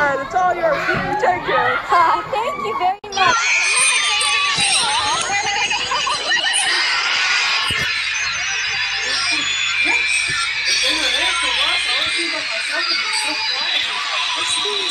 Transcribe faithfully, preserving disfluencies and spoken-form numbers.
right, it's all yours. You take care. Uh, thank you very much. If they were there for us, I would be by myself and be so quiet.